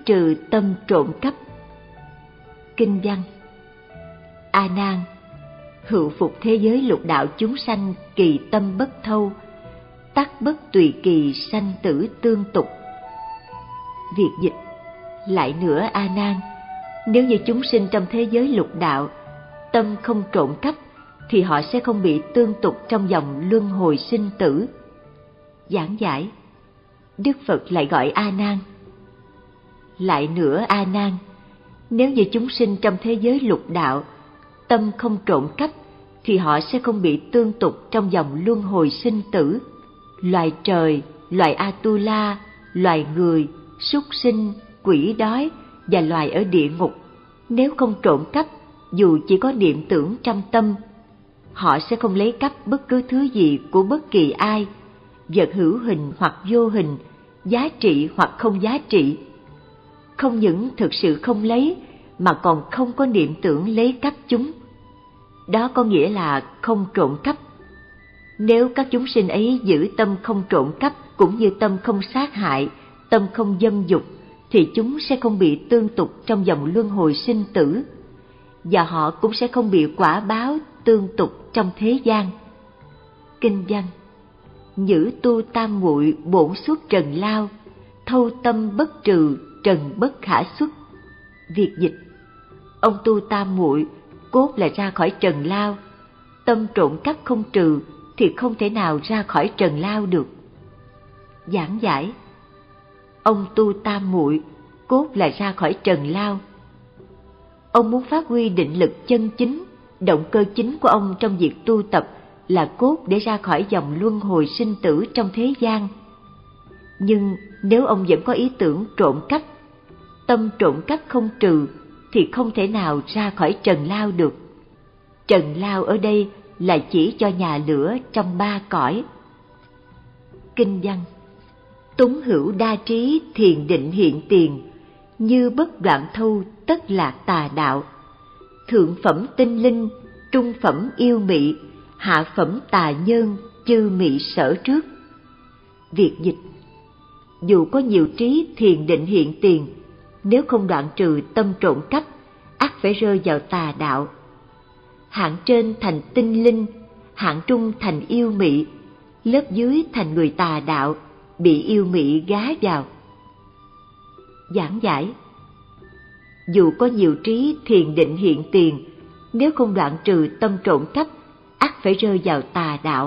trừ tâm trộm cắp. Kinh văn: A Nan, hữu phục thế giới lục đạo chúng sanh kỳ tâm bất thâu, tắc bất tùy kỳ sanh tử tương tục. Việt dịch: lại nữa A Nan, nếu như chúng sinh trong thế giới lục đạo tâm không trộm cắp thì họ sẽ không bị tương tục trong dòng luân hồi sinh tử. Giảng giải: Đức Phật lại gọi A Nan: lại nữa A Nan, nếu như chúng sinh trong thế giới lục đạo tâm không trộm cắp thì họ sẽ không bị tương tục trong dòng luân hồi sinh tử. Loài trời, loài Atula, loài người, súc sinh, quỷ đói và loài ở địa ngục, nếu không trộm cắp, dù chỉ có niệm tưởng trong tâm, họ sẽ không lấy cắp bất cứ thứ gì của bất kỳ ai, vật hữu hình hoặc vô hình, giá trị hoặc không giá trị. Không những thực sự không lấy, mà còn không có niệm tưởng lấy cắp chúng. Đó có nghĩa là không trộm cắp. Nếu các chúng sinh ấy giữ tâm không trộm cắp cũng như tâm không sát hại, tâm không dâm dục, thì chúng sẽ không bị tương tục trong dòng luân hồi sinh tử, và họ cũng sẽ không bị quả báo tương tục trong thế gian. Kinh văn: nhữ tu tam muội bổn xuất trần lao, thâu tâm bất trừ trần bất khả xuất. Việt dịch: ông tu tam muội cốt là ra khỏi trần lao, tâm trộm cắp không trừ thì không thể nào ra khỏi trần lao được. Giảng giải: ông tu tam muội cốt là ra khỏi trần lao. Ông muốn phát huy định lực chân chính, động cơ chính của ông trong việc tu tập là cốt để ra khỏi dòng luân hồi sinh tử trong thế gian. Nhưng nếu ông vẫn có ý tưởng trộm cắp, tâm trộm cắp không trừ thì không thể nào ra khỏi trần lao được. Trần lao ở đây là chỉ cho nhà lửa trong ba cõi. Kinh văn: túng hữu đa trí thiền định hiện tiền, như bất đoạn thâu tất lạc tà đạo. Thượng phẩm tinh linh, trung phẩm yêu mị, hạ phẩm tà nhân, chư mị sở trước. Việt dịch: dù có nhiều trí thiền định hiện tiền, nếu không đoạn trừ tâm trộm cắp, ắt phải rơi vào tà đạo. Hạng trên thành tinh linh, hạng trung thành yêu mị, lớp dưới thành người tà đạo, bị yêu mị gá vào. Giảng giải: dù có nhiều trí thiền định hiện tiền, nếu không đoạn trừ tâm trộm cắp, ắt phải rơi vào tà đạo.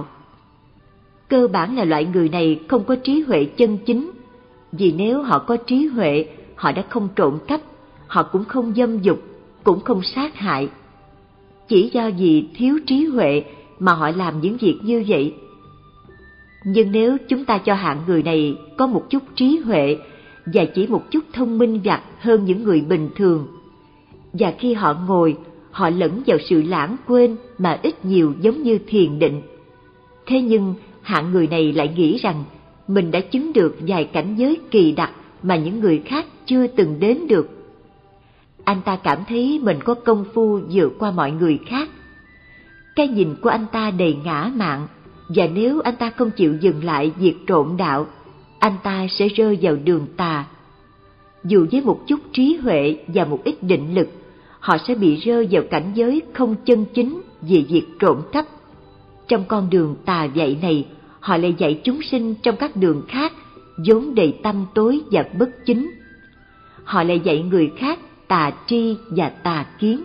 Cơ bản là loại người này không có trí huệ chân chính, vì nếu họ có trí huệ, họ đã không trộm cắp, họ cũng không dâm dục, cũng không sát hại. Chỉ do vì thiếu trí huệ mà họ làm những việc như vậy. Nhưng nếu chúng ta cho hạng người này có một chút trí huệ và chỉ một chút thông minh vặt hơn những người bình thường, và khi họ ngồi, họ lẫn vào sự lãng quên mà ít nhiều giống như thiền định. Thế nhưng hạng người này lại nghĩ rằng mình đã chứng được vài cảnh giới kỳ đặc mà những người khác chưa từng đến được. Anh ta cảm thấy mình có công phu vượt qua mọi người khác. Cái nhìn của anh ta đầy ngã mạn, và nếu anh ta không chịu dừng lại việc trộm đạo, anh ta sẽ rơi vào đường tà. Dù với một chút trí huệ và một ít định lực, họ sẽ bị rơi vào cảnh giới không chân chính về việc trộm cắp. Trong con đường tà dạy này, họ lại dạy chúng sinh trong các đường khác vốn đầy tăm tối và bất chính. Họ lại dạy người khác tà tri và tà kiến.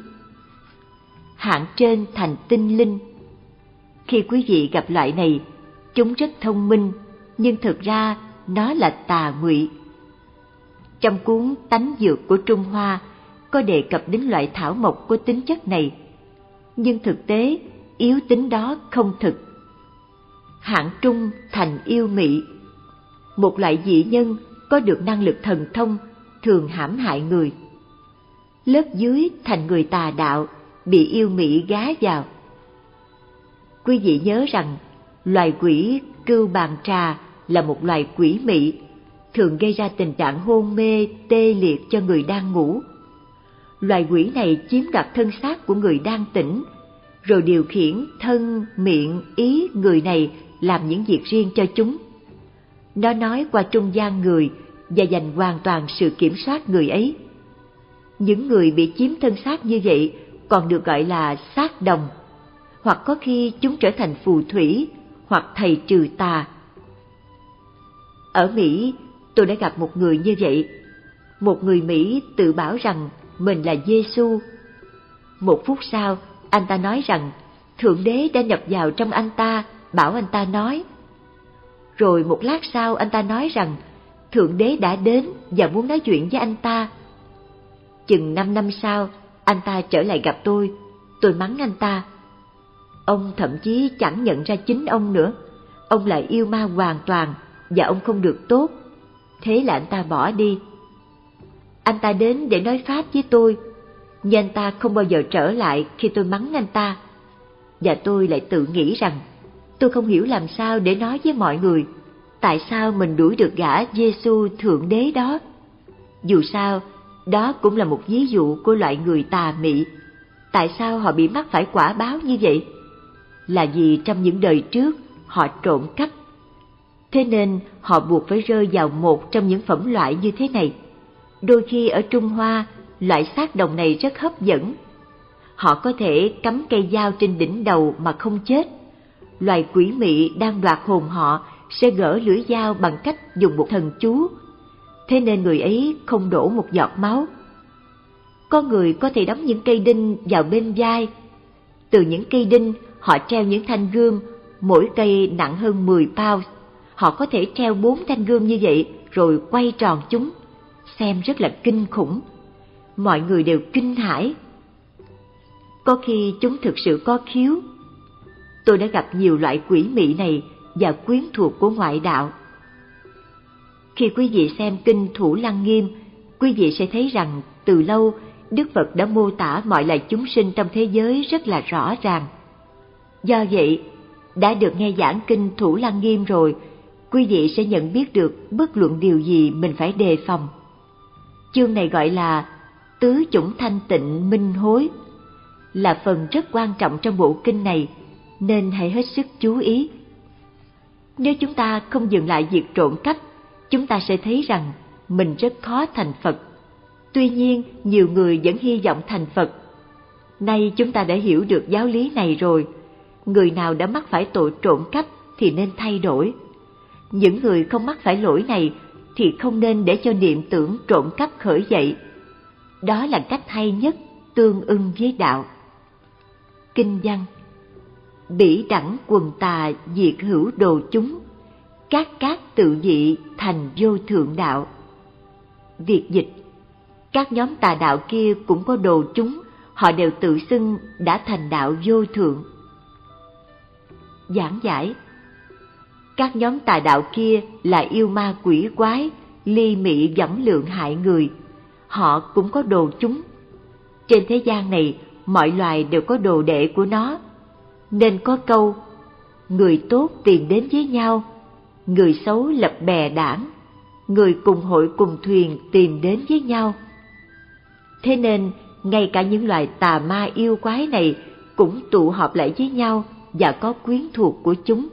Hạng trên thành tinh linh. Khi quý vị gặp loại này, chúng rất thông minh, nhưng thực ra nó là tà ngụy. Trong cuốn Tánh Dược của Trung Hoa có đề cập đến loại thảo mộc có tính chất này, nhưng thực tế yếu tính đó không thực. Hạng trung thành yêu mị. Một loại dị nhân có được năng lực thần thông, thường hãm hại người. Lớp dưới thành người tà đạo, bị yêu mị gá vào. Quý vị nhớ rằng loài quỷ cưu bàn trà là một loài quỷ mị, thường gây ra tình trạng hôn mê, tê liệt cho người đang ngủ. Loài quỷ này chiếm đoạt thân xác của người đang tỉnh, rồi điều khiển thân, miệng, ý người này làm những việc riêng cho chúng. Nó nói qua trung gian người và giành hoàn toàn sự kiểm soát người ấy. Những người bị chiếm thân xác như vậy còn được gọi là xác đồng, hoặc có khi chúng trở thành phù thủy hoặc thầy trừ tà. Ở Mỹ, tôi đã gặp một người như vậy. Một người Mỹ tự bảo rằng mình là Giê-xu. Một phút sau, anh ta nói rằng Thượng Đế đã nhập vào trong anh ta, bảo anh ta nói. Rồi một lát sau anh ta nói rằng Thượng Đế đã đến và muốn nói chuyện với anh ta. Chừng 5 năm sau, anh ta trở lại gặp tôi mắng anh ta. Ông thậm chí chẳng nhận ra chính ông nữa. Ông là yêu ma hoàn toàn và ông không được tốt. Thế là anh ta bỏ đi. Anh ta đến để nói pháp với tôi, nhưng anh ta không bao giờ trở lại khi tôi mắng anh ta. Và tôi lại tự nghĩ rằng tôi không hiểu làm sao để nói với mọi người tại sao mình đuổi được gã Giê-xu Thượng Đế đó. Dù sao, đó cũng là một ví dụ của loại người tà mị. Tại sao họ bị mắc phải quả báo như vậy? Là vì trong những đời trước họ trộm cắp. Thế nên họ buộc phải rơi vào một trong những phẩm loại như thế này. Đôi khi ở Trung Hoa, loại xác đồng này rất hấp dẫn. Họ có thể cắm cây dao trên đỉnh đầu mà không chết. Loài quỷ mị đang đoạt hồn họ sẽ gỡ lưỡi dao bằng cách dùng một thần chú. Thế nên người ấy không đổ một giọt máu. Có người có thể đóng những cây đinh vào bên vai. Từ những cây đinh, họ treo những thanh gươm, mỗi cây nặng hơn 10 pound. Họ có thể treo 4 thanh gươm như vậy rồi quay tròn chúng. Xem rất là kinh khủng. Mọi người đều kinh hãi. Có khi chúng thực sự có khiếu. Tôi đã gặp nhiều loại quỷ mị này và quyến thuộc của ngoại đạo. Khi quý vị xem kinh Thủ Lăng Nghiêm, quý vị sẽ thấy rằng từ lâu Đức Phật đã mô tả mọi loài chúng sinh trong thế giới rất là rõ ràng. Do vậy, đã được nghe giảng kinh Thủ Lăng Nghiêm rồi, quý vị sẽ nhận biết được bất luận điều gì mình phải đề phòng. Chương này gọi là Tứ chủng thanh tịnh minh hối, là phần rất quan trọng trong bộ kinh này, nên hãy hết sức chú ý. Nếu chúng ta không dừng lại việc trộm cắp, chúng ta sẽ thấy rằng mình rất khó thành Phật. Tuy nhiên, nhiều người vẫn hy vọng thành Phật. Nay chúng ta đã hiểu được giáo lý này rồi. Người nào đã mắc phải tội trộm cắp thì nên thay đổi. Những người không mắc phải lỗi này thì không nên để cho niệm tưởng trộm cắp khởi dậy. Đó là cách hay nhất tương ưng với đạo. Kinh văn: Bỉ đẳng quần tà diệt hữu đồ chúng, các tự dị thành vô thượng đạo. Việt dịch: các nhóm tà đạo kia cũng có đồ chúng, họ đều tự xưng đã thành đạo vô thượng. Giảng giải: các nhóm tà đạo kia là yêu ma quỷ quái, ly mị võng lượng hại người. Họ cũng có đồ chúng. Trên thế gian này, mọi loài đều có đồ đệ của nó. Nên có câu: người tốt tìm đến với nhau, người xấu lập bè đảng, người cùng hội cùng thuyền tìm đến với nhau. Thế nên, ngay cả những loài tà ma yêu quái này cũng tụ họp lại với nhau và có quyến thuộc của chúng.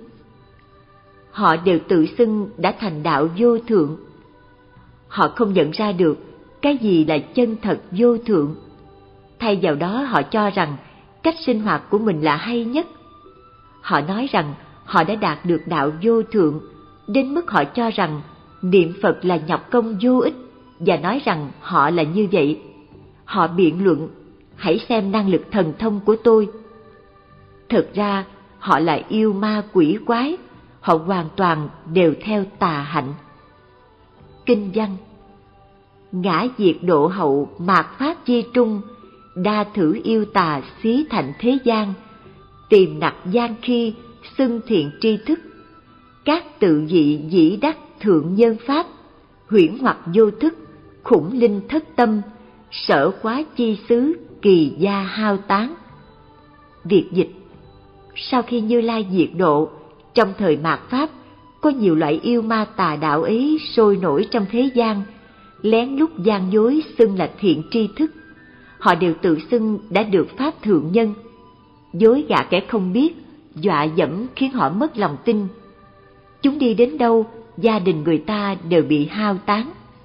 Họ đều tự xưng đã thành đạo vô thượng. Họ không nhận ra được cái gì là chân thật vô thượng. Thay vào đó họ cho rằng cách sinh hoạt của mình là hay nhất. Họ nói rằng họ đã đạt được đạo vô thượng, đến mức họ cho rằng niệm Phật là nhọc công vô ích và nói rằng họ là như vậy. Họ biện luận: hãy xem năng lực thần thông của tôi. Thực ra họ là yêu ma quỷ quái, họ hoàn toàn đều theo tà hạnh. Kinh văn: ngã diệt độ hậu mạt pháp chi trung, đa thử yêu tà xí thành thế gian, tìm nặc gian khi xưng thiện tri thức, các tự dị dĩ đắc thượng nhân pháp, huyễn hoặc vô thức, khủng linh thất tâm, sở quá chi xứ kỳ gia hao tán. Việt dịch: sau khi Như Lai diệt độ, trong thời mạt pháp, có nhiều loại yêu ma tà đạo ấy sôi nổi trong thế gian, lén lút gian dối xưng là thiện tri thức. Họ đều tự xưng đã được pháp thượng nhân, dối gạt kẻ không biết, dọa dẫm khiến họ mất lòng tin. Chúng đi đến đâu, gia đình người ta đều bị hao tán.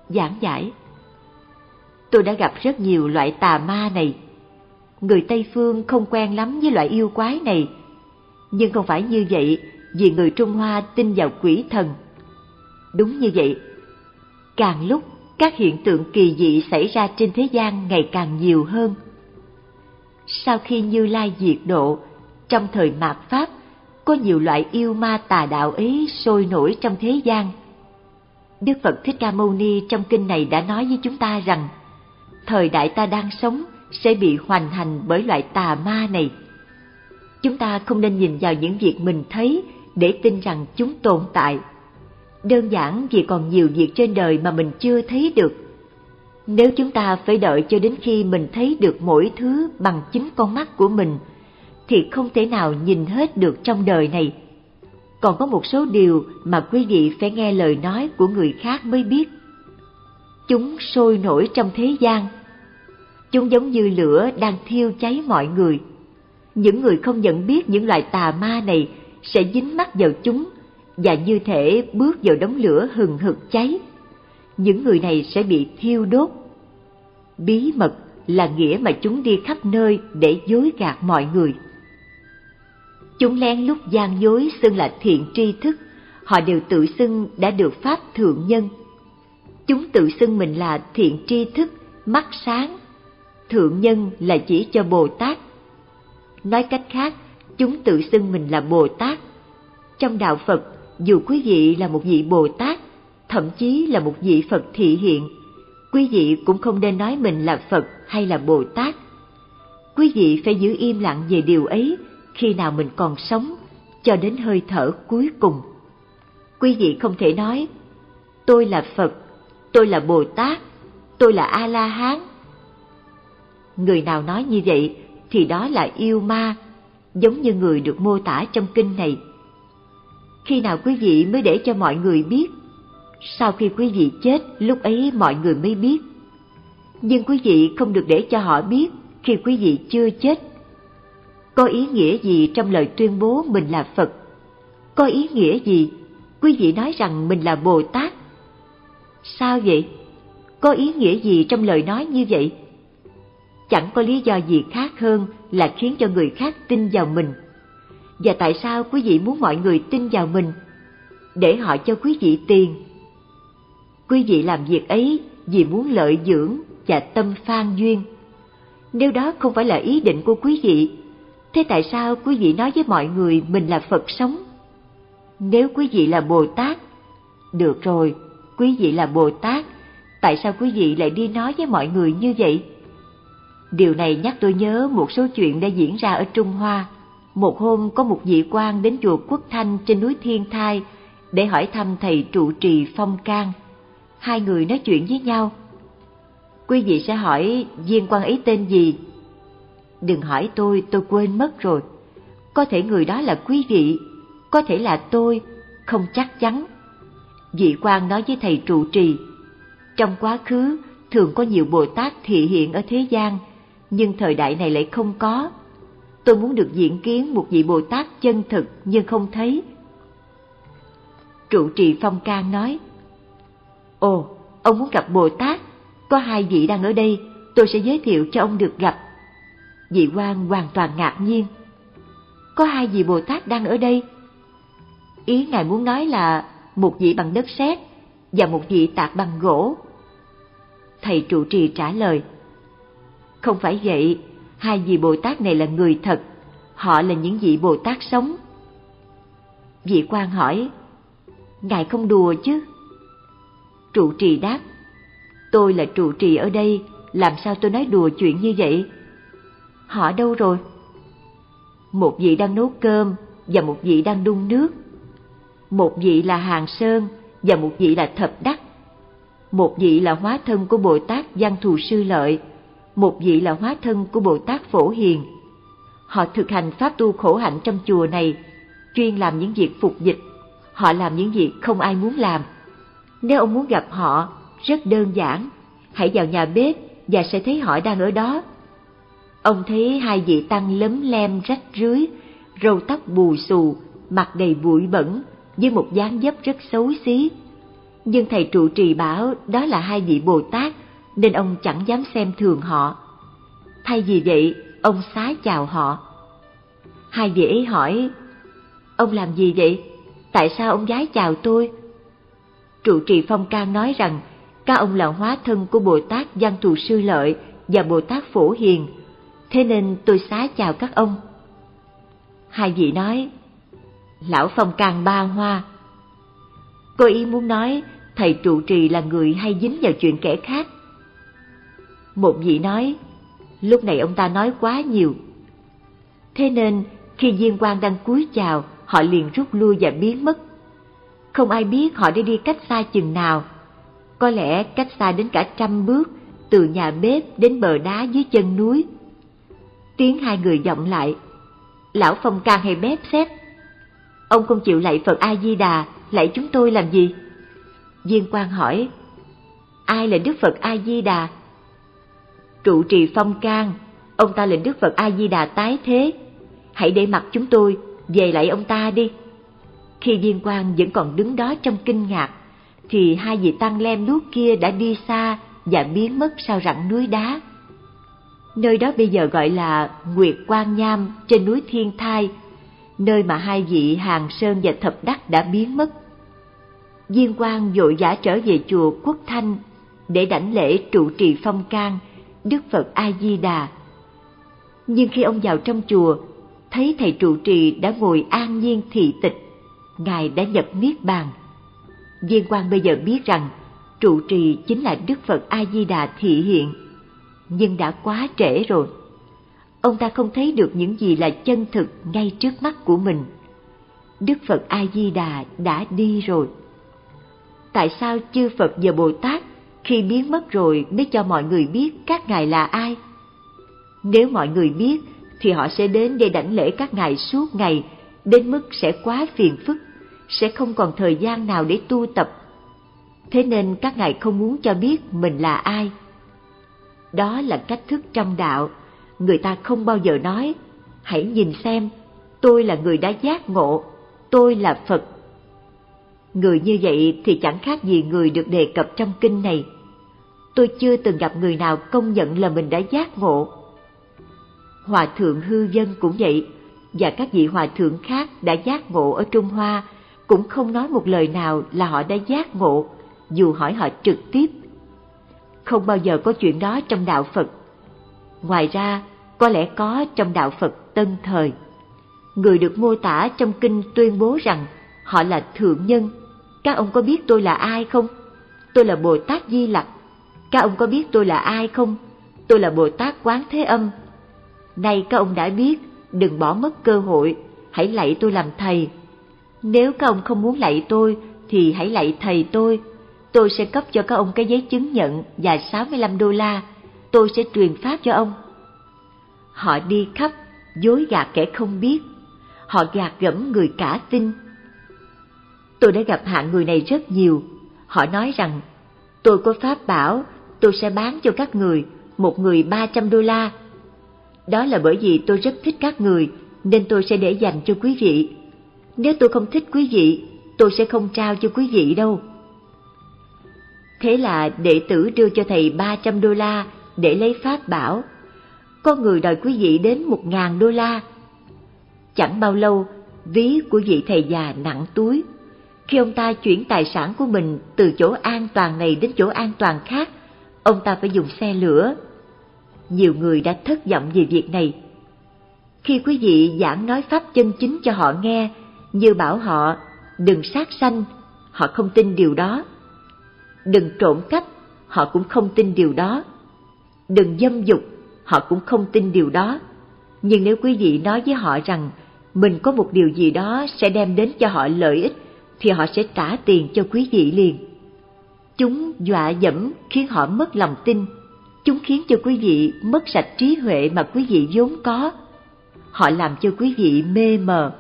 giảng giải. Tôi đã gặp rất nhiều loại tà ma này. Người Tây Phương không quen lắm với loại yêu quái này. Nhưng không phải như vậy, vì người Trung Hoa tin vào quỷ thần. Đúng như vậy. Càng lúc, các hiện tượng kỳ dị xảy ra trên thế gian ngày càng nhiều hơn. Sau khi Như Lai diệt độ, trong thời mạt Pháp, có nhiều loại yêu ma tà đạo ấy sôi nổi trong thế gian. Đức Phật Thích Ca Mâu Ni trong kinh này đã nói với chúng ta rằng, thời đại ta đang sống sẽ bị hoành hành bởi loại tà ma này. Chúng ta không nên nhìn vào những việc mình thấy để tin rằng chúng tồn tại. Đơn giản vì còn nhiều việc trên đời mà mình chưa thấy được. Nếu chúng ta phải đợi cho đến khi mình thấy được mỗi thứ bằng chính con mắt của mình, thì không thể nào nhìn hết được trong đời này. Còn có một số điều mà quý vị phải nghe lời nói của người khác mới biết. Chúng sôi nổi trong thế gian. Chúng giống như lửa đang thiêu cháy mọi người. Những người không nhận biết những loại tà ma này sẽ dính mắc vào chúng và như thể bước vào đống lửa hừng hực cháy. Những người này sẽ bị thiêu đốt. Bí mật là nghĩa mà chúng đi khắp nơi để dối gạt mọi người. Chúng lén lút gian dối xưng là thiện tri thức. Họ đều tự xưng đã được pháp thượng nhân. Chúng tự xưng mình là thiện tri thức, mắt sáng. Thượng nhân là chỉ cho Bồ Tát. Nói cách khác, chúng tự xưng mình là Bồ Tát. Trong đạo Phật, dù quý vị là một vị Bồ Tát, thậm chí là một vị Phật thị hiện, quý vị cũng không nên nói mình là Phật hay là Bồ Tát. Quý vị phải giữ im lặng về điều ấy khi nào mình còn sống, cho đến hơi thở cuối cùng. Quý vị không thể nói, tôi là Phật, tôi là Bồ Tát, tôi là A-la-hán. Người nào nói như vậy thì đó là yêu ma, giống như người được mô tả trong kinh này. Khi nào quý vị mới để cho mọi người biết? Sau khi quý vị chết, lúc ấy mọi người mới biết. Nhưng quý vị không được để cho họ biết khi quý vị chưa chết. Có ý nghĩa gì trong lời tuyên bố mình là Phật? Có ý nghĩa gì quý vị nói rằng mình là Bồ Tát? Sao vậy? Có ý nghĩa gì trong lời nói như vậy? Chẳng có lý do gì khác hơn là khiến cho người khác tin vào mình. Và tại sao quý vị muốn mọi người tin vào mình? Để họ cho quý vị tiền. Quý vị làm việc ấy vì muốn lợi dưỡng và tâm phan duyên. Nếu đó không phải là ý định của quý vị, thế tại sao quý vị nói với mọi người mình là Phật sống? Nếu quý vị là Bồ Tát, được rồi, quý vị là Bồ Tát, tại sao quý vị lại đi nói với mọi người như vậy? Điều này nhắc tôi nhớ một số chuyện đã diễn ra ở Trung Hoa. Một hôm có một vị quan đến chùa Quốc Thanh trên núi Thiên Thai để hỏi thăm thầy trụ trì Phong Can. Hai người nói chuyện với nhau. Quý vị sẽ hỏi viên quan ấy tên gì? Đừng hỏi tôi quên mất rồi. Có thể người đó là quý vị, có thể là tôi, không chắc chắn. Vị quan nói với thầy trụ trì, trong quá khứ thường có nhiều Bồ Tát thị hiện ở thế gian, nhưng thời đại này lại không có. Tôi muốn được diện kiến một vị Bồ Tát chân thực nhưng không thấy. Trụ trì Phong Can nói, ồ, ông muốn gặp Bồ Tát, có hai vị đang ở đây, tôi sẽ giới thiệu cho ông được gặp. Vị quan hoàn toàn ngạc nhiên. Có hai vị Bồ Tát đang ở đây? Ý ngài muốn nói là một vị bằng đất sét và một vị tạc bằng gỗ. Thầy trụ trì trả lời, không phải vậy, hai vị Bồ Tát này là người thật, họ là những vị Bồ Tát sống. Vị quan hỏi, ngài không đùa chứ? Trụ trì đáp, tôi là trụ trì ở đây, làm sao tôi nói đùa chuyện như vậy? Họ đâu rồi? Một vị đang nấu cơm và một vị đang đun nước. Một vị là Hàng Sơn và một vị là Thập Đắc. Một vị là hóa thân của Bồ Tát Văn Thù Sư Lợi, một vị là hóa thân của Bồ Tát Phổ Hiền. Họ thực hành pháp tu khổ hạnh trong chùa này, chuyên làm những việc phục dịch. Họ làm những việc không ai muốn làm. Nếu ông muốn gặp họ, rất đơn giản, hãy vào nhà bếp và sẽ thấy họ đang ở đó. Ông thấy hai vị tăng lấm lem rách rưới, râu tóc bù xù, mặt đầy bụi bẩn, với một dáng dấp rất xấu xí. nhưng thầy trụ trì bảo đó là hai vị Bồ Tát nên ông chẳng dám xem thường họ. Thay vì vậy, ông xá chào họ. Hai vị ấy hỏi: ông làm gì vậy? Tại sao ông vái chào tôi? Trụ trì Phong Can nói rằng các ông là hóa thân của Bồ Tát Văn Thù Sư Lợi và Bồ Tát Phổ Hiền, thế nên tôi xá chào các ông. Hai vị nói: lão Phong Can ba hoa. Cô ý muốn nói thầy trụ trì là người hay dính vào chuyện kẻ khác. Một vị nói: lúc này ông ta nói quá nhiều. Thế nên khi viên quan đang cúi chào, họ liền rút lui và biến mất. Không ai biết họ đã đi cách xa chừng nào, có lẽ cách xa đến cả 100 bước, từ nhà bếp đến bờ đá dưới chân núi. Tiếng hai người vọng lại: lão Phong Can hay bép xép, ông không chịu lạy Phật A Di Đà, lạy chúng tôi làm gì? Viên quan hỏi: ai là Đức Phật A Di Đà? Trụ trì Phong Can: ông ta là Đức Phật A Di Đà tái thế, hãy để mặc chúng tôi về lạy ông ta đi. Khi viên quan vẫn còn đứng đó trong kinh ngạc, thì hai vị tăng lem luốc kia đã đi xa và biến mất sau rặng núi đá. Nơi đó bây giờ gọi là Nguyệt Quan Nham trên núi Thiên Thai, nơi mà hai vị Hàng Sơn và Thập Đắc đã biến mất. Viên quan vội vã trở về chùa Quốc Thanh để đảnh lễ trụ trì Phong Can, Đức Phật A Di Đà. Nhưng khi ông vào trong chùa, thấy thầy trụ trì đã ngồi an nhiên thị tịch, ngài đã nhập niết bàn. Viên quan bây giờ biết rằng trụ trì chính là Đức Phật A Di Đà thị hiện, nhưng đã quá trễ rồi. Ông ta không thấy được những gì là chân thực ngay trước mắt của mình. Đức Phật A Di Đà đã đi rồi. Tại sao chư Phật và Bồ Tát khi biến mất rồi mới cho mọi người biết các ngài là ai? Nếu mọi người biết thì họ sẽ đến để đảnh lễ các ngài suốt ngày, đến mức sẽ quá phiền phức, sẽ không còn thời gian nào để tu tập. Thế nên các ngài không muốn cho biết mình là ai. Đó là cách thức trong đạo. Người ta không bao giờ nói: hãy nhìn xem, tôi là người đã giác ngộ, tôi là Phật. Người như vậy thì chẳng khác gì người được đề cập trong kinh này. Tôi chưa từng gặp người nào công nhận là mình đã giác ngộ. Hòa thượng Hư Vân cũng vậy, và các vị hòa thượng khác đã giác ngộ ở Trung Hoa cũng không nói một lời nào là họ đã giác ngộ, dù hỏi họ trực tiếp. Không bao giờ có chuyện đó trong đạo Phật. Ngoài ra, có lẽ có trong đạo Phật tân thời. Người được mô tả trong kinh tuyên bố rằng họ là thượng nhân. Các ông có biết tôi là ai không? Tôi là Bồ Tát Di Lặc. Các ông có biết tôi là ai không? Tôi là Bồ Tát Quán Thế Âm. Nay các ông đã biết, đừng bỏ mất cơ hội, hãy lạy tôi làm thầy. Nếu các ông không muốn lạy tôi thì hãy lạy thầy tôi sẽ cấp cho các ông cái giấy chứng nhận và $65, tôi sẽ truyền pháp cho ông. Họ đi khắp, dối gạt kẻ không biết, họ gạt gẫm người cả tin. Tôi đã gặp hạng người này rất nhiều. Họ nói rằng, tôi có pháp bảo, tôi sẽ bán cho các người, một người $300. Đó là bởi vì tôi rất thích các người, nên tôi sẽ để dành cho quý vị. Nếu tôi không thích quý vị, tôi sẽ không trao cho quý vị đâu. Thế là đệ tử đưa cho thầy $300 để lấy pháp bảo. Có người đòi quý vị đến $1.000. Chẳng bao lâu, ví của vị thầy già nặng túi. Khi ông ta chuyển tài sản của mình từ chỗ an toàn này đến chỗ an toàn khác, ông ta phải dùng xe lửa. Nhiều người đã thất vọng về việc này. Khi quý vị giảng nói pháp chân chính cho họ nghe, như bảo họ đừng sát sanh, họ không tin điều đó. Đừng trộm cắp, họ cũng không tin điều đó. Đừng dâm dục, họ cũng không tin điều đó. Nhưng nếu quý vị nói với họ rằng mình có một điều gì đó sẽ đem đến cho họ lợi ích, thì họ sẽ trả tiền cho quý vị liền. Chúng dọa dẫm khiến họ mất lòng tin. Chúng khiến cho quý vị mất sạch trí huệ mà quý vị vốn có. Họ làm cho quý vị mê mờ.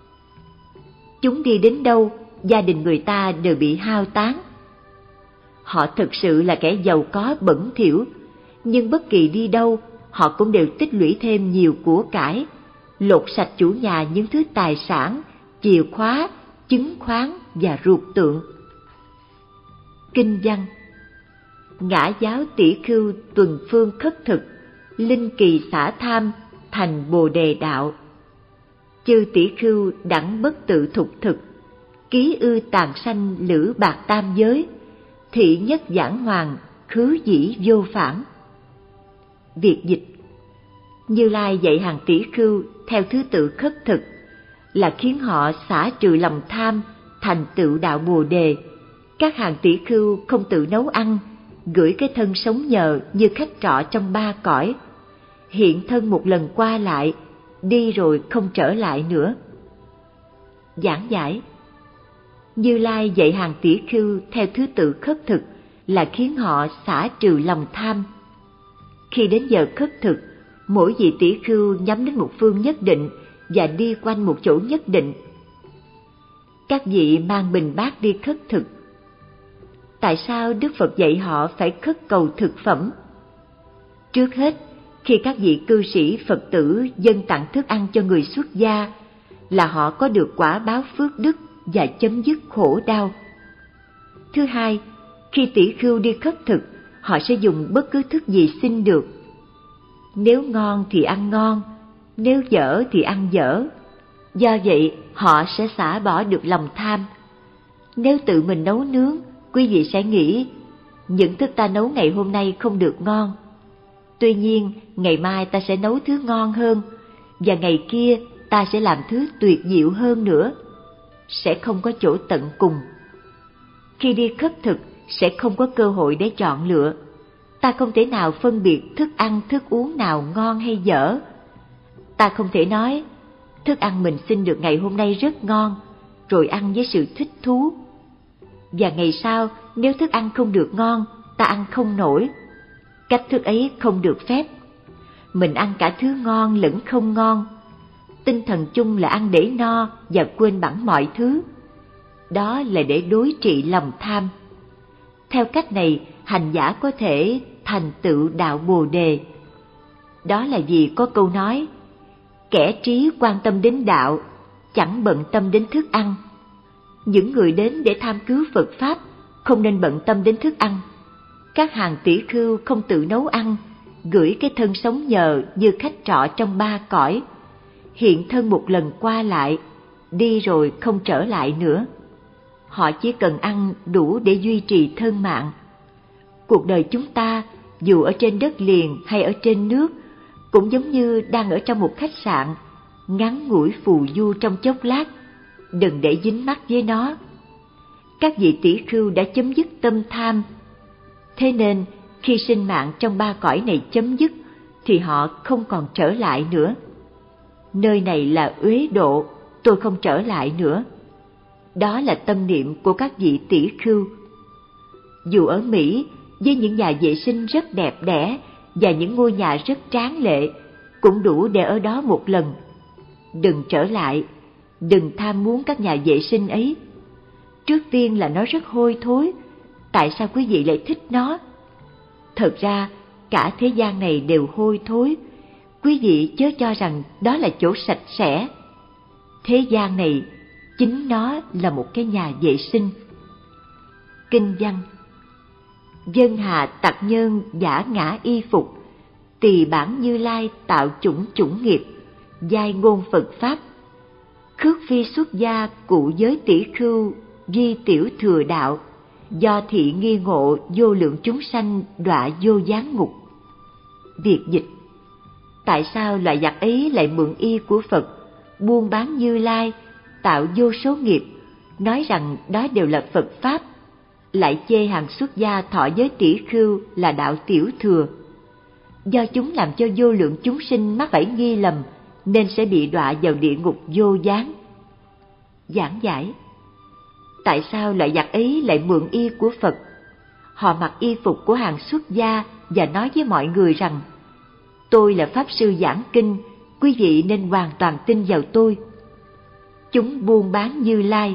Chúng đi đến đâu, gia đình người ta đều bị hao tán. Họ thực sự là kẻ giàu có bẩn thỉu, nhưng bất kỳ đi đâu, họ cũng đều tích lũy thêm nhiều của cải, lột sạch chủ nhà những thứ tài sản, chìa khóa, chứng khoán và ruột tượng. Kinh văn: Ngã giáo tỷ khưu tuần phương khất thực, linh kỳ xả tham, thành bồ đề đạo. Chư tỷ khưu đẳng bất tự thục thực, ký ư tàn sanh lữ bạc tam giới, thị nhất giảng hoàng, khứ dĩ vô phản. Việt dịch: Như Lai dạy hàng tỷ khưu theo thứ tự khất thực, là khiến họ xả trừ lòng tham, thành tựu đạo bồ đề. Các hàng tỷ khưu không tự nấu ăn, gửi cái thân sống nhờ như khách trọ trong ba cõi, hiện thân một lần qua lại, đi rồi không trở lại nữa. Giảng giải: Như Lai dạy hàng tỷ khưu theo thứ tự khất thực là khiến họ xả trừ lòng tham. Khi đến giờ khất thực, mỗi vị tỷ khưu nhắm đến một phương nhất định và đi quanh một chỗ nhất định. Các vị mang bình bát đi khất thực. Tại sao Đức Phật dạy họ phải khất cầu thực phẩm? Trước hết, khi các vị cư sĩ Phật tử dâng tặng thức ăn cho người xuất gia, là họ có được quả báo phước đức và chấm dứt khổ đau. Thứ hai, khi tỷ khưu đi khất thực, họ sẽ dùng bất cứ thức gì xin được. Nếu ngon thì ăn ngon, nếu dở thì ăn dở. Do vậy, họ sẽ xả bỏ được lòng tham. Nếu tự mình nấu nướng, quý vị sẽ nghĩ, những thức ta nấu ngày hôm nay không được ngon. Tuy nhiên, ngày mai ta sẽ nấu thứ ngon hơn, và ngày kia ta sẽ làm thứ tuyệt diệu hơn nữa. Sẽ không có chỗ tận cùng. Khi đi khất thực, sẽ không có cơ hội để chọn lựa. Ta không thể nào phân biệt thức ăn, thức uống nào ngon hay dở. Ta không thể nói, thức ăn mình xin được ngày hôm nay rất ngon, rồi ăn với sự thích thú. Và ngày sau, nếu thức ăn không được ngon, ta ăn không nổi. Cách thức ấy không được phép. Mình ăn cả thứ ngon lẫn không ngon. Tinh thần chung là ăn để no và quên bẵng mọi thứ. Đó là để đối trị lòng tham. Theo cách này, hành giả có thể thành tựu đạo Bồ đề. Đó là vì có câu nói, kẻ trí quan tâm đến đạo, chẳng bận tâm đến thức ăn. Những người đến để tham cứu Phật Pháp không nên bận tâm đến thức ăn. Các hàng tỷ khưu không tự nấu ăn, gửi cái thân sống nhờ như khách trọ trong ba cõi, hiện thân một lần qua lại, đi rồi không trở lại nữa. Họ chỉ cần ăn đủ để duy trì thân mạng. Cuộc đời chúng ta, dù ở trên đất liền hay ở trên nước, cũng giống như đang ở trong một khách sạn, ngắn ngủi phù du trong chốc lát, đừng để dính mắc với nó. Các vị tỷ khưu đã chấm dứt tâm tham. Thế nên, khi sinh mạng trong ba cõi này chấm dứt, thì họ không còn trở lại nữa. Nơi này là uế độ, tôi không trở lại nữa. Đó là tâm niệm của các vị tỷ khưu. Dù ở Mỹ, với những nhà vệ sinh rất đẹp đẽ và những ngôi nhà rất tráng lệ, cũng đủ để ở đó một lần. Đừng trở lại, đừng tham muốn các nhà vệ sinh ấy. Trước tiên là nó rất hôi thối, tại sao quý vị lại thích nó? Thật ra, cả thế gian này đều hôi thối, quý vị chớ cho rằng đó là chỗ sạch sẽ. Thế gian này, chính nó là một cái nhà vệ sinh. Kinh văn: Dân hà tặc nhân giả ngã y phục, tỳ bản Như Lai tạo chủng chủng nghiệp, giai ngôn Phật Pháp. Khước phi xuất gia cụ giới tỷ khưu, di tiểu thừa đạo, do thị nghi ngộ vô lượng chúng sanh đọa vô gián ngục. Việt dịch: Tại sao loại giặc ấy lại mượn y của Phật, buôn bán Như Lai, tạo vô số nghiệp, nói rằng đó đều là Phật Pháp, lại chê hàng xuất gia thọ giới tỷ khưu là đạo tiểu thừa? Do chúng làm cho vô lượng chúng sinh mắc phải nghi lầm, nên sẽ bị đọa vào địa ngục vô gián. Giảng giải: Tại sao loại giặc ấy lại mượn y của Phật? Họ mặc y phục của hàng xuất gia và nói với mọi người rằng, tôi là Pháp Sư giảng kinh, quý vị nên hoàn toàn tin vào tôi. Chúng buôn bán Như Lai.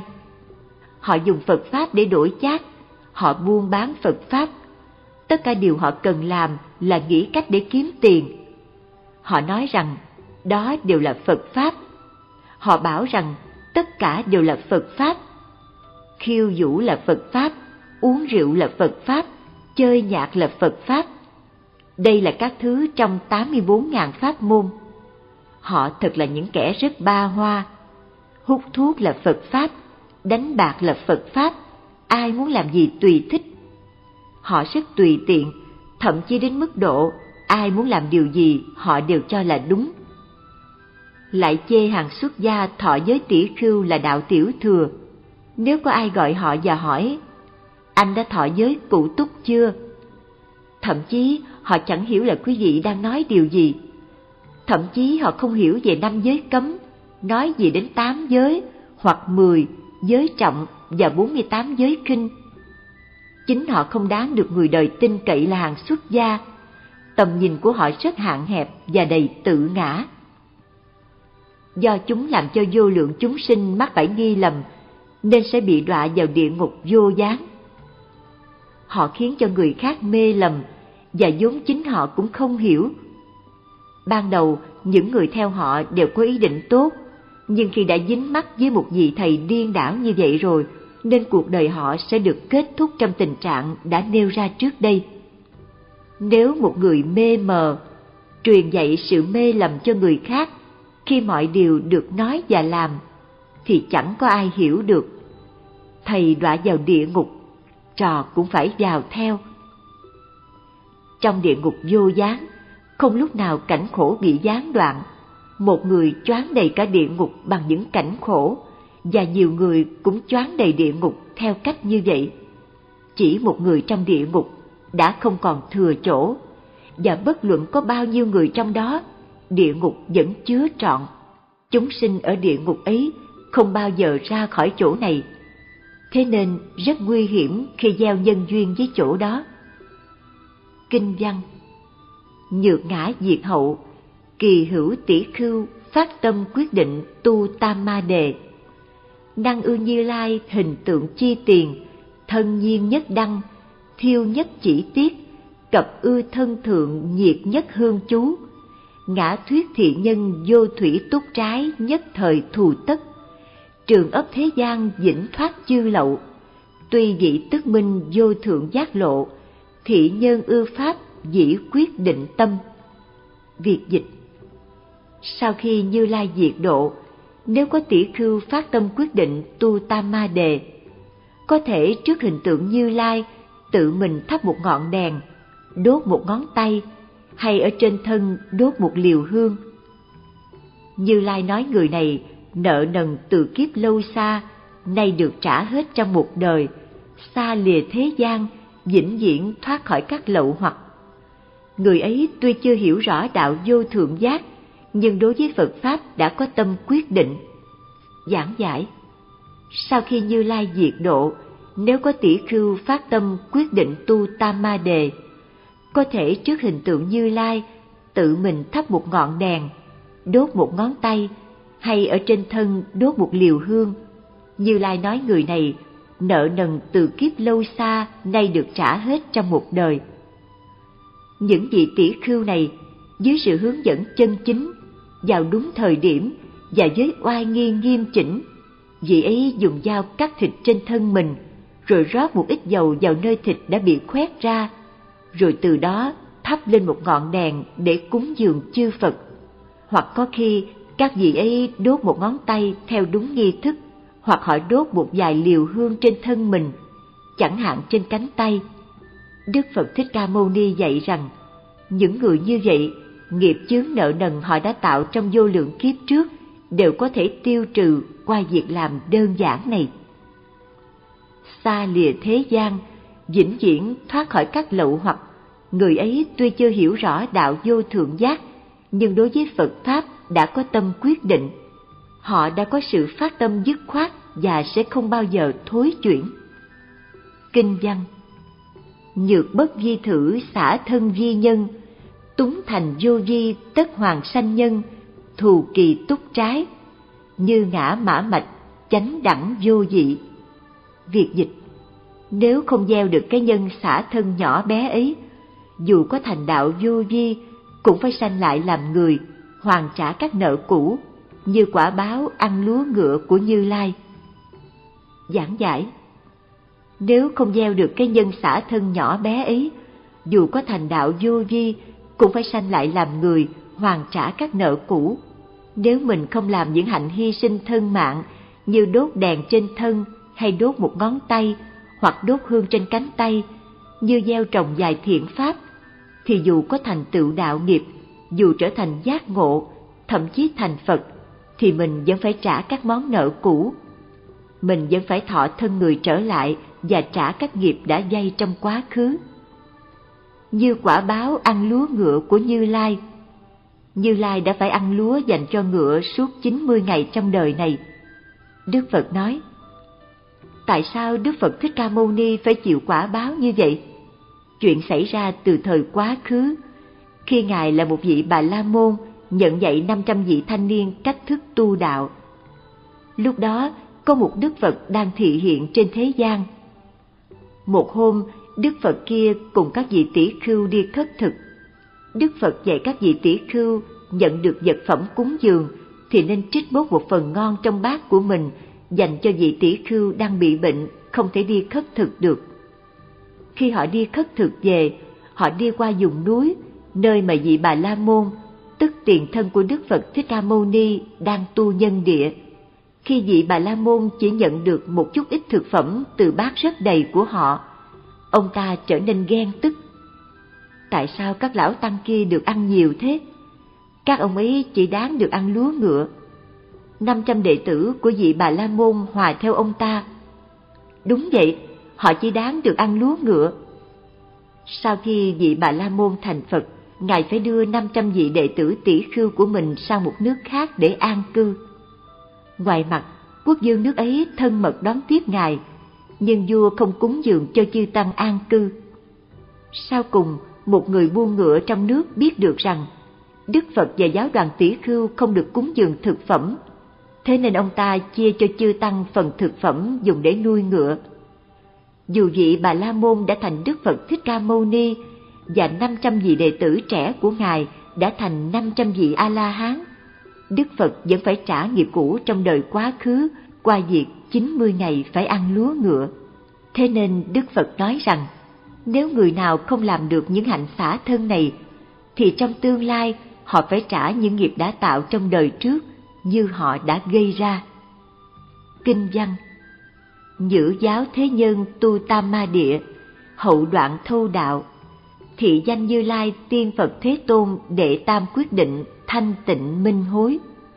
Họ dùng Phật Pháp để đổi chác, họ buôn bán Phật Pháp. Tất cả điều họ cần làm là nghĩ cách để kiếm tiền. Họ nói rằng đó đều là Phật Pháp. Họ bảo rằng tất cả đều là Phật Pháp. Khiêu vũ là Phật Pháp, uống rượu là Phật Pháp, chơi nhạc là Phật Pháp. Đây là các thứ trong 84.000 pháp môn. Họ thật là những kẻ rất ba hoa. Hút thuốc là Phật Pháp, đánh bạc là Phật Pháp, ai muốn làm gì tùy thích. Họ rất tùy tiện, thậm chí đến mức độ ai muốn làm điều gì họ đều cho là đúng. Lại chê hàng xuất gia thọ giới tỷ khưu là đạo tiểu thừa. Nếu có ai gọi họ và hỏi, anh đã thọ giới cụ túc chưa? Thậm chí họ chẳng hiểu là quý vị đang nói điều gì. Thậm chí họ không hiểu về 5 giới cấm, nói gì đến 8 giới, hoặc 10 giới trọng và 48 giới kinh. Chính họ không đáng được người đời tin cậy là hàng xuất gia. Tầm nhìn của họ rất hạn hẹp và đầy tự ngã. Do chúng làm cho vô lượng chúng sinh mắc phải nghi lầm, nên sẽ bị đọa vào địa ngục vô gián. Họ khiến cho người khác mê lầm, và vốn chính họ cũng không hiểu. Ban đầu, những người theo họ đều có ý định tốt, nhưng khi đã dính mắc với một vị thầy điên đảo như vậy rồi, nên cuộc đời họ sẽ được kết thúc trong tình trạng đã nêu ra trước đây. Nếu một người mê mờ, truyền dạy sự mê lầm cho người khác, khi mọi điều được nói và làm, thì chẳng có ai hiểu được. Thầy đọa vào địa ngục, trò cũng phải vào theo. Trong địa ngục vô gián, không lúc nào cảnh khổ bị gián đoạn. Một người choáng đầy cả địa ngục bằng những cảnh khổ, và nhiều người cũng choáng đầy địa ngục theo cách như vậy. Chỉ một người trong địa ngục đã không còn thừa chỗ, và bất luận có bao nhiêu người trong đó, địa ngục vẫn chứa trọn. Chúng sinh ở địa ngục ấy không bao giờ ra khỏi chỗ này. Thế nên rất nguy hiểm khi gieo nhân duyên với chỗ đó. Kinh văn: Nhược ngã diệt hậu, kỳ hữu tỷ khưu phát tâm quyết định tu tam ma đề. Năng ư Như Lai hình tượng chi tiền, thân nhiên nhất đăng, thiêu nhất chỉ tiết, cập ư thân thượng nhiệt nhất hương chú. Ngã thuyết thị nhân vô thủy túc trái nhất thời thù tất. Trường ấp thế gian vĩnh thoát chư lậu, tuy vị tức minh vô thượng giác lộ, thị nhân ư pháp dĩ quyết định tâm. Việt dịch: Sau khi Như Lai diệt độ, nếu có tỷ khưu phát tâm quyết định tu tam ma đề, có thể trước hình tượng Như Lai tự mình thắp một ngọn đèn, đốt một ngón tay, hay ở trên thân đốt một liều hương. Như Lai nói người này nợ nần từ kiếp lâu xa, nay được trả hết trong một đời, xa lìa thế gian, vĩnh viễn thoát khỏi các lậu hoặc. Người ấy tuy chưa hiểu rõ đạo vô thượng giác, nhưng đối với Phật Pháp đã có tâm quyết định. Giảng giải: Sau khi Như Lai diệt độ, nếu có tỷ khưu phát tâm quyết định tu tam ma đề, có thể trước hình tượng Như Lai tự mình thắp một ngọn đèn, đốt một ngón tay, hay ở trên thân đốt một liều hương. Như Lai nói người này nợ nần từ kiếp lâu xa, nay được trả hết trong một đời. Những vị tỷ khưu này dưới sự hướng dẫn chân chính, vào đúng thời điểm và với oai nghi nghiêm chỉnh, vị ấy dùng dao cắt thịt trên thân mình, rồi rót một ít dầu vào nơi thịt đã bị khoét ra, rồi từ đó thắp lên một ngọn đèn để cúng dường chư Phật. Hoặc có khi các vị ấy đốt một ngón tay theo đúng nghi thức, hoặc họ đốt một vài liều hương trên thân mình, chẳng hạn trên cánh tay. Đức Phật Thích Ca Mâu Ni dạy rằng, những người như vậy, nghiệp chướng nợ nần họ đã tạo trong vô lượng kiếp trước đều có thể tiêu trừ qua việc làm đơn giản này. Xa lìa thế gian, vĩnh viễn thoát khỏi các lậu hoặc, người ấy tuy chưa hiểu rõ đạo vô thượng giác, nhưng đối với Phật Pháp đã có tâm quyết định. Họ đã có sự phát tâm dứt khoát và sẽ không bao giờ thối chuyển. Kinh văn: Nhược bất vi thử xả thân vi nhân, túng thành vô vi tất hoàng sanh nhân, thù kỳ túc trái, như ngã mã mạch chánh đẳng vô dị. Việt dịch: Nếu không gieo được cái nhân xả thân nhỏ bé ấy, dù có thành đạo vô vi cũng phải sanh lại làm người, hoàn trả các nợ cũ, như quả báo ăn lúa ngựa của Như Lai. Giảng giải: Nếu không gieo được cái nhân xả thân nhỏ bé ấy, dù có thành đạo vô vi cũng phải sanh lại làm người, hoàn trả các nợ cũ. Nếu mình không làm những hạnh hy sinh thân mạng như đốt đèn trên thân hay đốt một ngón tay hoặc đốt hương trên cánh tay, như gieo trồng vài thiện pháp, thì dù có thành tựu đạo nghiệp, dù trở thành giác ngộ, thậm chí thành Phật, thì mình vẫn phải trả các món nợ cũ. Mình vẫn phải thọ thân người trở lại và trả các nghiệp đã dây trong quá khứ. Như quả báo ăn lúa ngựa của Như Lai. Như Lai đã phải ăn lúa dành cho ngựa suốt 90 ngày trong đời này. Đức Phật nói, tại sao Đức Phật Thích Ca Mâu Ni phải chịu quả báo như vậy? Chuyện xảy ra từ thời quá khứ, khi Ngài là một vị Bà La Môn nhận dạy 500 vị thanh niên cách thức tu đạo. Lúc đó, có một Đức Phật đang thị hiện trên thế gian. Một hôm, Đức Phật kia cùng các vị tỷ khưu đi khất thực. Đức Phật dạy các vị tỷ khưu nhận được vật phẩm cúng dường thì nên trích bớt một phần ngon trong bát của mình dành cho vị tỷ khưu đang bị bệnh, không thể đi khất thực được. Khi họ đi khất thực về, họ đi qua vùng núi, nơi mà vị Bà La Môn, tức tiền thân của Đức Phật Thích Ca Mâu Ni, đang tu nhân địa. Khi vị Bà La Môn chỉ nhận được một chút ít thực phẩm từ bát rất đầy của họ, ông ta trở nên ghen tức. Tại sao các lão tăng kia được ăn nhiều thế? Các ông ấy chỉ đáng được ăn lúa ngựa. 500 đệ tử của vị Bà La Môn hòa theo ông ta. Đúng vậy, họ chỉ đáng được ăn lúa ngựa. Sau khi vị Bà La Môn thành Phật, Ngài phải đưa 500 vị đệ tử tỷ khưu của mình sang một nước khác để an cư. Ngoài mặt, quốc vương nước ấy thân mật đón tiếp Ngài, nhưng vua không cúng dường cho chư tăng an cư. Sau cùng, một người buôn ngựa trong nước biết được rằng Đức Phật và giáo đoàn tỷ khưu không được cúng dường thực phẩm, thế nên ông ta chia cho chư tăng phần thực phẩm dùng để nuôi ngựa. Dù vị Bà La Môn đã thành Đức Phật Thích Ca Mâu Ni và 500 vị đệ tử trẻ của Ngài đã thành 500 vị A-la-hán, Đức Phật vẫn phải trả nghiệp cũ trong đời quá khứ qua việc 90 ngày phải ăn lúa ngựa. Thế nên Đức Phật nói rằng, nếu người nào không làm được những hạnh xả thân này, thì trong tương lai họ phải trả những nghiệp đã tạo trong đời trước như họ đã gây ra. Kinh văn: Nhữ giáo thế nhân tu tam ma địa, hậu đoạn thâu đạo, thị danh Như Lai tiên Phật Thế Tôn đệ tam quyết định thanh tịnh minh hối.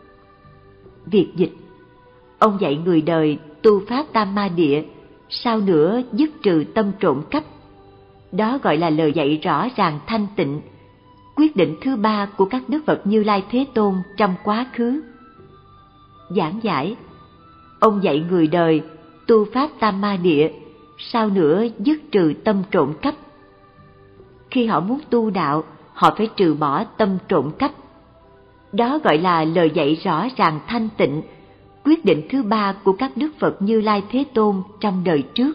Việt dịch: ông dạy người đời tu pháp tam ma địa, sau nữa dứt trừ tâm trộm cắp. Đó gọi là lời dạy rõ ràng thanh tịnh, quyết định thứ ba của các Đức Phật Như Lai Thế Tôn trong quá khứ. Giảng giải: ông dạy người đời tu pháp tam ma địa, sau nữa dứt trừ tâm trộm cắp. Khi họ muốn tu đạo, họ phải trừ bỏ tâm trộm cắp. Đó gọi là lời dạy rõ ràng thanh tịnh, quyết định thứ ba của các Đức Phật Như Lai Thế Tôn trong đời trước.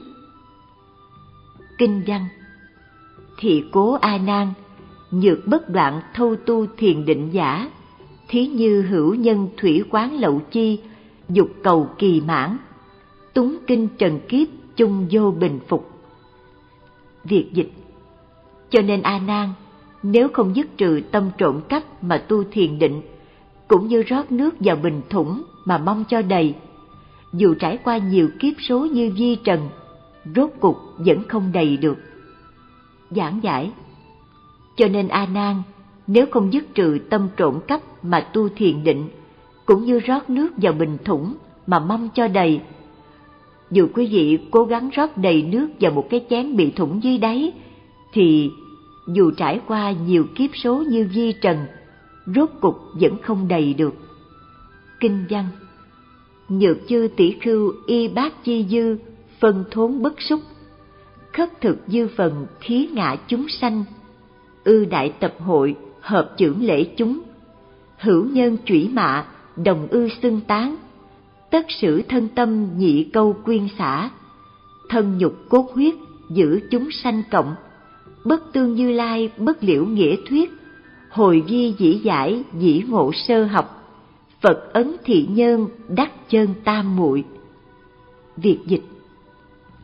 Kinh văn: thị cố A Nan, nhược bất đoạn thâu tu thiền định giả, thí như hữu nhân thủy quán lậu chi, dục cầu kỳ mãn, túng kinh trần kiếp chung vô bình phục. Việt dịch: cho nên A Nan, nếu không dứt trừ tâm trộm cắp mà tu thiền định, cũng như rót nước vào bình thủng mà mong cho đầy, dù trải qua nhiều kiếp số như vi trần, rốt cục vẫn không đầy được. Giảng giải: cho nên A Nan, nếu không dứt trừ tâm trộm cắp mà tu thiền định, cũng như rót nước vào bình thủng mà mong cho đầy, dù quý vị cố gắng rót đầy nước vào một cái chén bị thủng dưới đáy, thì dù trải qua nhiều kiếp số như vi trần, rốt cục vẫn không đầy được. Kinh văn: nhược chư tỷ khưu y bát chi dư, phân thốn bất xúc, khất thực dư phần khí ngạ chúng sanh, ư đại tập hội hợp chưởng lễ chúng, hữu nhân chủy mạ đồng ư xưng tán, tất sử thân tâm nhị câu quyên xả, thân nhục cốt huyết giữ chúng sanh cộng, bất tương Như Lai bất liễu nghĩa thuyết, hồi vi dĩ giải dĩ ngộ sơ học, Phật ấn thị nhân đắc chân tam muội. Việt dịch: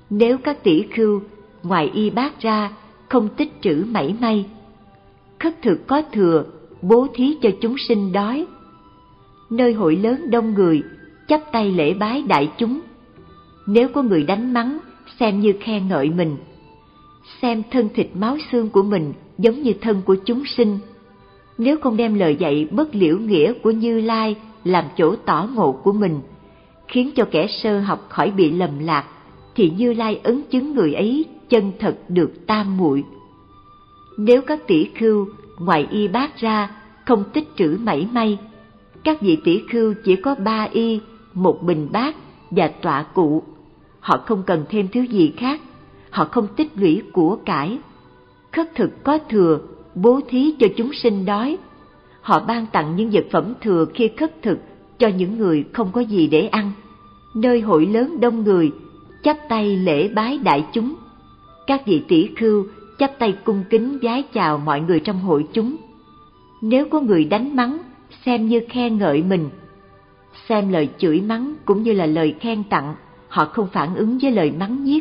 Nếu các tỷ khưu ngoài y bát ra không tích trữ mảy may, khất thực có thừa, bố thí cho chúng sinh đói. Nơi hội lớn đông người, chắp tay lễ bái đại chúng. Nếu có người đánh mắng, xem như khen ngợi mình. Xem thân thịt máu xương của mình giống như thân của chúng sinh. Nếu không đem lời dạy bất liễu nghĩa của Như Lai làm chỗ tỏ ngộ của mình, khiến cho kẻ sơ học khỏi bị lầm lạc, thì Như Lai ấn chứng người ấy chân thật được tam muội. Nếu các tỷ khưu ngoài y bát ra không tích trữ mảy may, các vị tỷ khưu chỉ có 3 y, 1 bình bát và tọa cụ, họ không cần thêm thứ gì khác, họ không tích lũy của cải, khất thực có thừa, bố thí cho chúng sinh đói, họ ban tặng những vật phẩm thừa khi khất thực cho những người không có gì để ăn. Nơi hội lớn đông người, chắp tay lễ bái đại chúng. Các vị tỷ khưu chắp tay cung kính vái chào mọi người trong hội chúng. Nếu có người đánh mắng, xem như khen ngợi mình. Xem lời chửi mắng cũng như là lời khen tặng, họ không phản ứng với lời mắng nhiếc.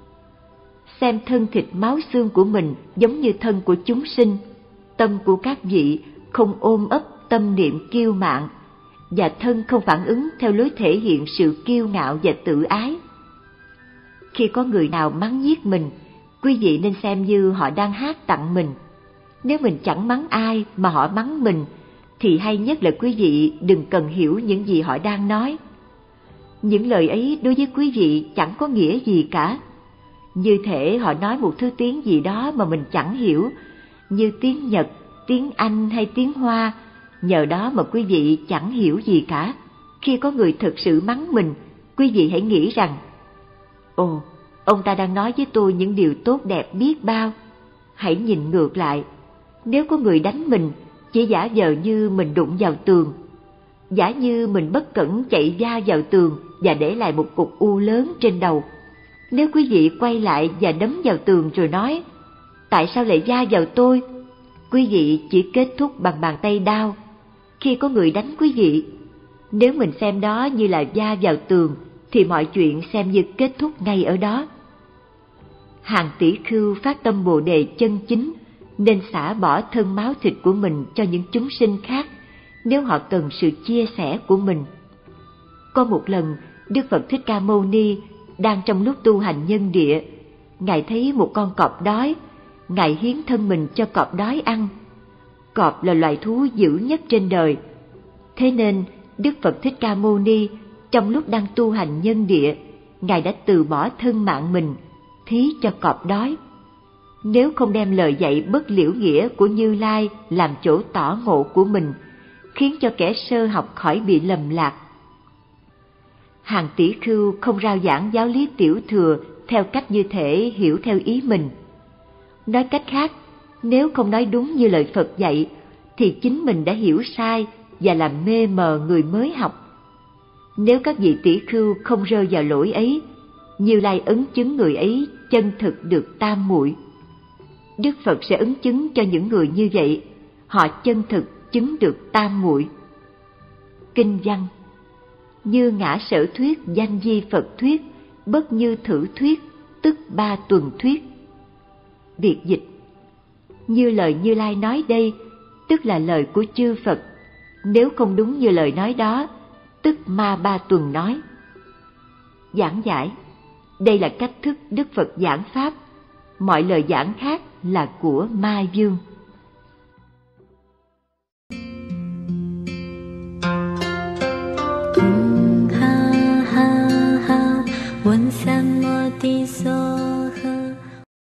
Xem thân thịt máu xương của mình giống như thân của chúng sinh. Tâm của các vị không ôm ấp tâm niệm kiêu mạn, và thân không phản ứng theo lối thể hiện sự kiêu ngạo và tự ái. Khi có người nào mắng nhiếc mình, quý vị nên xem như họ đang hát tặng mình. Nếu mình chẳng mắng ai mà họ mắng mình, thì hay nhất là quý vị đừng cần hiểu những gì họ đang nói. Những lời ấy đối với quý vị chẳng có nghĩa gì cả. Như thể họ nói một thứ tiếng gì đó mà mình chẳng hiểu, như tiếng Nhật, tiếng Anh hay tiếng Hoa, nhờ đó mà quý vị chẳng hiểu gì cả. Khi có người thực sự mắng mình, quý vị hãy nghĩ rằng, ồ, ông ta đang nói với tôi những điều tốt đẹp biết bao. Hãy nhìn ngược lại, nếu có người đánh mình, chỉ giả vờ như mình đụng vào tường, giả như mình bất cẩn chạy va vào tường và để lại một cục u lớn trên đầu. Nếu quý vị quay lại và đấm vào tường rồi nói, tại sao lại va vào tôi? Quý vị chỉ kết thúc bằng bàn tay đau. Khi có người đánh quý vị, nếu mình xem đó như là va vào tường, thì mọi chuyện xem như kết thúc ngay ở đó. Hàng tỷ khưu phát tâm Bồ Đề chân chính, nên xả bỏ thân máu thịt của mình cho những chúng sinh khác, nếu họ cần sự chia sẻ của mình. Có một lần, Đức Phật Thích Ca Mâu Ni đang trong lúc tu hành nhân địa, Ngài thấy một con cọp đói, Ngài hiến thân mình cho cọp đói ăn. Cọp là loài thú dữ nhất trên đời. Thế nên, Đức Phật Thích Ca Mâu Ni trong lúc đang tu hành nhân địa, Ngài đã từ bỏ thân mạng mình, thí cho cọp đói. Nếu không đem lời dạy bất liễu nghĩa của Như Lai làm chỗ tỏ ngộ của mình, khiến cho kẻ sơ học khỏi bị lầm lạc. Hàng tỷ khưu không rao giảng giáo lý tiểu thừa theo cách như thể hiểu theo ý mình. Nói cách khác, nếu không nói đúng như lời Phật dạy, thì chính mình đã hiểu sai và làm mê mờ người mới học. Nếu các vị tỷ khưu không rơi vào lỗi ấy, Như Lai ấn chứng người ấy chân thực được tam muội. Đức Phật sẽ ấn chứng cho những người như vậy, họ chân thực chứng được tam muội. Kinh văn: như ngã sở thuyết danh di Phật thuyết, bất như thử thuyết, tức 3 tuần thuyết. Biệt dịch: như lời Như Lai nói đây, tức là lời của chư Phật. Nếu không đúng như lời nói đó, tức ma 3 tuần nói. Giảng giải: đây là cách thức Đức Phật giảng pháp, mọi lời giảng khác là của ma vương.